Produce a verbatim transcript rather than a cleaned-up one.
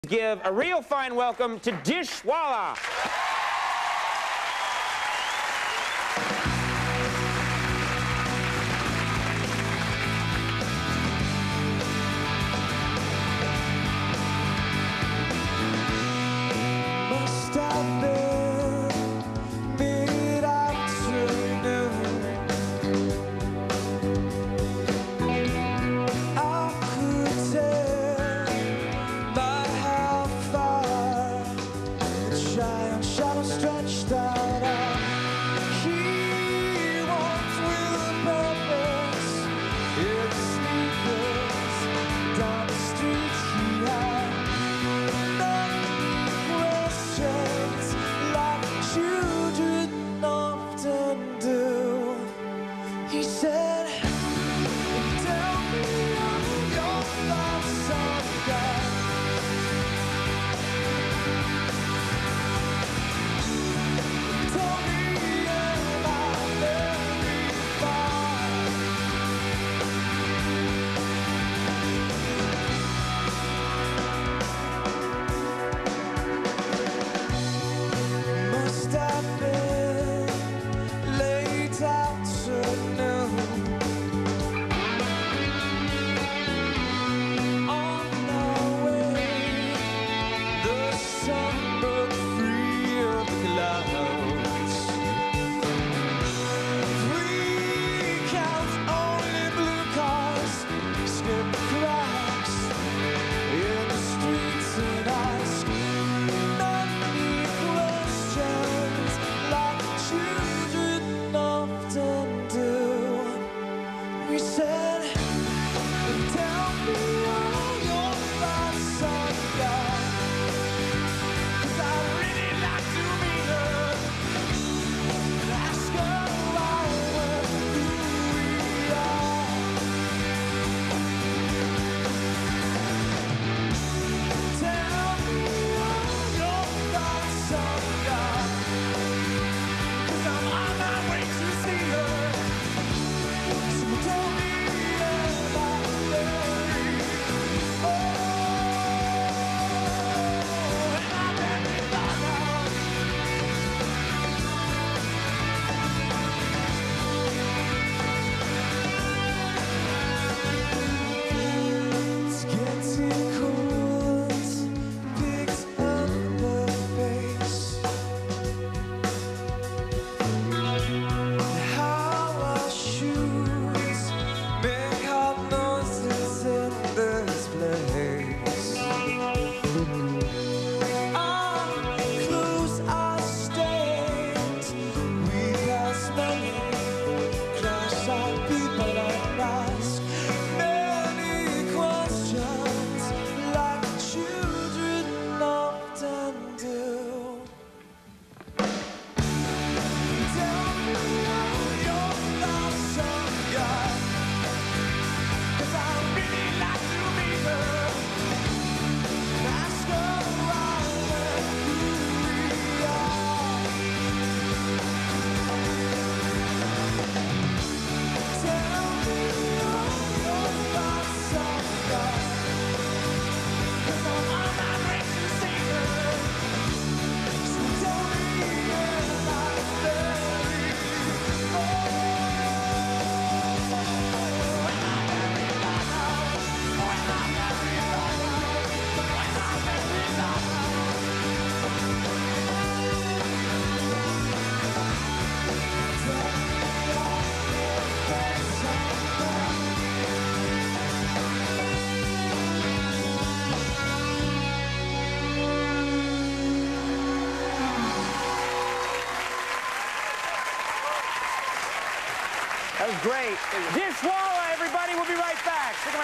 Give a real fine welcome to Dishwalla. Must have been mid-afternoon. I could tell by how far the giant shadow stretched out. He walked with a purpose in sneakers down the street. He had questions like children often do. He said, "Tell me all your thoughts on God. Tell me, am I very far? Must have been late afternoon. On our way, the sun broke free of clouds. Three counts, only blue cars, skip cracks in the streets and ask many questions like children often do. We said, "Tell me all your thoughts on God, 'cause I'd really like to meet her and ask her why we're who we are. Tell me all your thoughts on God, 'cause I'm on my way to see her. So tell me, am I very, oh, am I very far now? It's getting cold, picked up the pace. How our shoes make hot noises in this place. Our clothes are stained. We pass many cross-eyed people and ask many questions like children often do. Tell me all your thoughts on God, 'cause I'd really like to meet her and ask her why we're who we are. Tell me all your thoughts on God, 'cause I'm on my way to see her. So tell me, am I very, oh, am I very far now? Oh, am I very far now? Oh, am I very far now? Tell me all your thoughts on God. That was great. Dishwalla, everybody. We'll be right back. Stick around.